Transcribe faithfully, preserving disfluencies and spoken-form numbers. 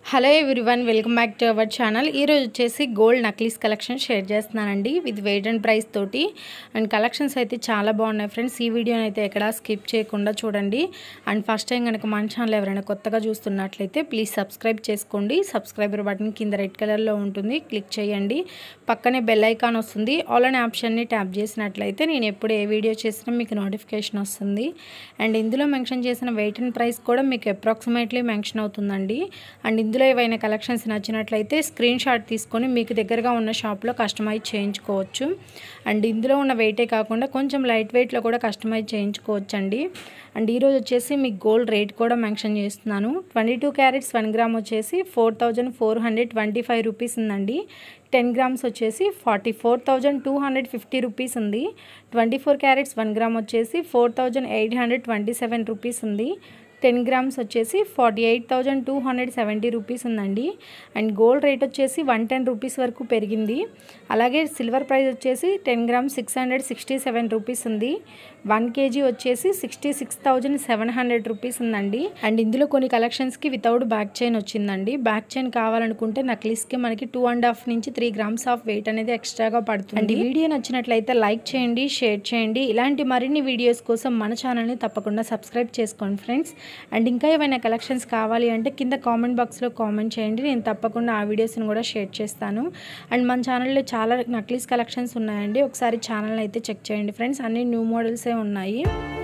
Hello everyone, welcome back to our channel. ఈరోజు వచ్చేసి gold necklace collection share చేస్తున్నానండి with weight and price తోటి. And collections అయితే చాలా బాగున్నాయి ఫ్రెండ్స్. ఈ వీడియోని అయితే ఎక్కడా స్కిప్ చేయకుండా చూడండి. అండ్ ఫస్ట్ టైం కనుక మన ఛానల్ ఎవరైనా కొత్తగా చూస్తున్నట్లయితే ప్లీజ్ సబ్స్క్రైబ్ చేసుకోండి. సబ్స్క్రైబర్ బటన్ కింద రెడ్ కలర్లో ఉంటుంది, క్లిక్ చేయండి. పక్కనే బెల్ ఐకాన్ వస్తుంది. ఆల్ అనే ఆప్షన్ని ట్యాప్ చేసినట్లయితే నేను ఎప్పుడు ఏ వీడియో చేసినా మీకు నోటిఫికేషన్ వస్తుంది. అండ్ ఇందులో మెన్షన్ చేసిన వెయిట్ అండ్ ప్రైస్ కూడా మీకు అప్రాక్సిమేట్లీ మెన్షన్ అవుతుందండి. అండ్ ఇందులో ఏవైనా కలెక్షన్స్ నచ్చినట్లయితే స్క్రీన్ షాట్ తీసుకొని మీకు దగ్గరగా ఉన్న షాప్లో కస్టమైజ్ చేయించుకోవచ్చు. అండ్ ఇందులో ఉన్న వెయిటే కాకుండా కొంచెం లైట్ వెయిట్లో కూడా కస్టమైజ్ చేయించుకోవచ్చు అండి. అండ్ ఈరోజు వచ్చేసి మీకు గోల్డ్ రేట్ కూడా మెన్షన్ చేస్తున్నాను. Twenty two carats one gram వచ్చేసి four thousand four hundred twenty five rupees ఉందండి. టెన్ గ్రామ్స్ వచ్చేసి forty four thousand two hundred fifty rupees ఉంది. Twenty four carats one gram వచ్చేసి four thousand eight hundred twenty seven rupees ఉంది. Ten grams వచ్చేసి forty eight thousand two hundred seventy rupees ఉందండి. And gold rate వచ్చేసి one ten rupees వరకు పెరిగింది. అలాగే silver price వచ్చేసి ten grams six hundred sixty seven rupees ఉంది. One KG వచ్చేసి sixty six thousand seven hundred rupees ఉందండి. అండ్ ఇందులో కొన్ని కలెక్షన్స్కి వితౌట్ బ్యాక్ చైన్ వచ్చిందండి. బ్యాక్ చైన్ కావాలనుకుంటే నక్లీస్కి మనకి టూ అండ్ హాఫ్ నుంచి త్రీ గ్రామ్స్ ఆఫ్ వెయిట్ అనేది ఎక్స్ట్రాగా పడుతుంది. అండ్ ఈ వీడియో నచ్చినట్లయితే లైక్ చేయండి, షేర్ చేయండి. ఇలాంటి మరిన్ని వీడియోస్ కోసం మన ఛానల్ని తప్పకుండా సబ్స్క్రైబ్ చేసుకోండి ఫ్రెండ్స్. అండ్ ఇంకా ఏమైనా కలెక్షన్స్ కావాలి అంటే కింద కామెంట్ బాక్స్లో కామెంట్ చేయండి, నేను తప్పకుండా ఆ వీడియోస్ని కూడా షేర్ చేస్తాను. అండ్ మన ఛానల్లో చాలా నక్లీస్ కలెక్షన్స్ ఉన్నాయండి, ఒకసారి ఛానల్ అయితే చెక్ చేయండి ఫ్రెండ్స్. అన్ని న్యూ మోడల్సే ఉన్నాయి.